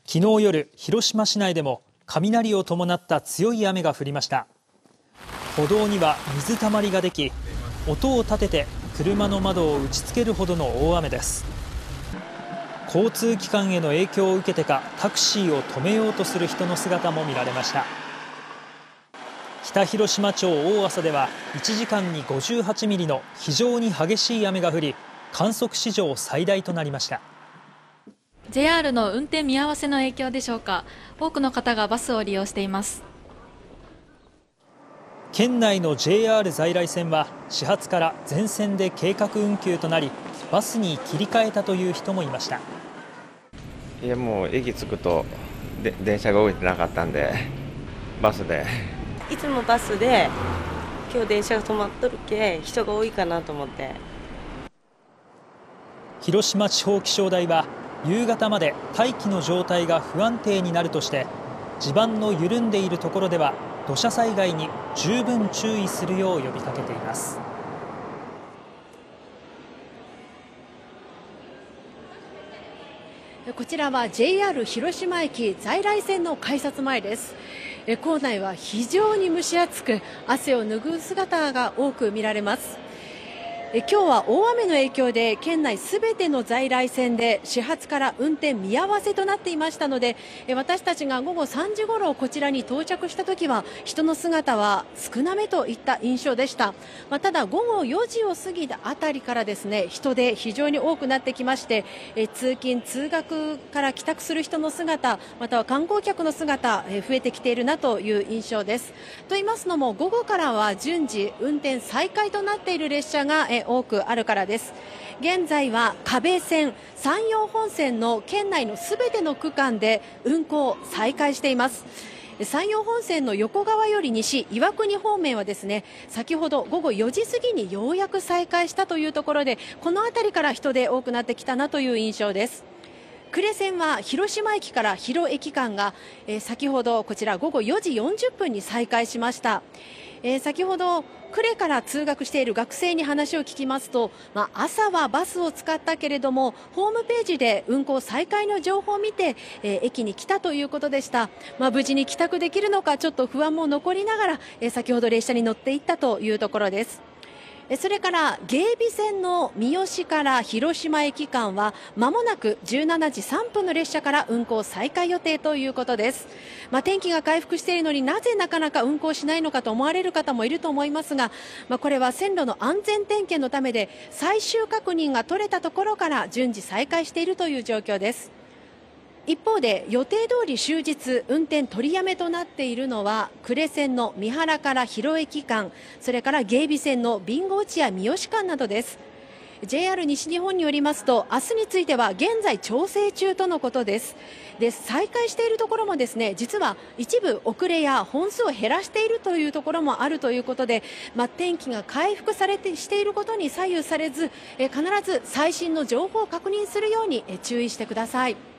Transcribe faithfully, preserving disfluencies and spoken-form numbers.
昨日夜、広島市内でも雷を伴った強い雨が降りました。歩道には水たまりができ、音を立てて車の窓を打ちつけるほどの大雨です。交通機関への影響を受けてか、タクシーを止めようとする人の姿も見られました。北広島町大麻ではいちじかんにごじゅうはちミリの非常に激しい雨が降り、観測史上最大となりました。 ジェイアール の運転見合わせの影響でしょうか、多くの方がバスを利用しています。 県内の ジェイアール 在来線は始発から全線で計画運休となり、バスに切り替えたという人もいました。 いや、もう駅着くとで電車が動いてなかったんで、バスで。 いつもバスで、今日電車が止まっとるけ人が多いかなと思って。 広島地方気象台は夕方まで大気の状態が不安定になるとして、地盤の緩んでいるところでは土砂災害に十分注意するよう呼びかけています。 こちらは ジェイアール 広島駅在来線の改札前です。構内は非常に蒸し暑く、汗を拭う姿が多く見られます。今日は大雨の影響で県内すべての在来線で始発から運転見合わせとなっていましたので、私たちが午後さんじごろこちらに到着した時は人の姿は少なめといった印象でした。まあ、ただ午後よじを過ぎたあたりからですね、人で非常に多くなってきまして、え通勤通学から帰宅する人の姿、または観光客の姿、え増えてきているなという印象です。と言いますのも、午後からは順次運転再開となっている列車がえ多くあるからです。現在は可部線、山陽本線の県内のすべての区間で運行を再開しています。山陽本線の横側より西、岩国方面はですね、先ほど午後よじ過ぎにようやく再開したというところで、この辺りから人で多くなってきたなという印象です。呉線は広島駅から広駅間が、えー、先ほどこちら午後よじよんじゅっぷんに再開しました。えー、先ほど呉から通学している学生に話を聞きますと、まあ、朝はバスを使ったけれどもホームページで運行再開の情報を見て、えー、駅に来たということでした。まあ、無事に帰宅できるのかちょっと不安も残りながら、えー、先ほど列車に乗っていったというところです。それから芸備線の三好から広島駅間はまもなくじゅうしちじさんぷんの列車から運行再開予定ということです。まあ、天気が回復しているのになぜなかなか運行しないのかと思われる方もいると思いますが、まあ、これは線路の安全点検のためで最終確認が取れたところから順次再開しているという状況です。一方で予定通り終日運転取りやめとなっているのは呉線の三原から広駅間、それから芸備線の備後落合三好間などです。 ジェイアール 西日本によりますと、明日については現在調整中とのことです。で、再開しているところもですね、実は一部遅れや本数を減らしているというところもあるということで、まあ、天気が回復されてしていることに左右されず、え必ず最新の情報を確認するようにえ注意してください。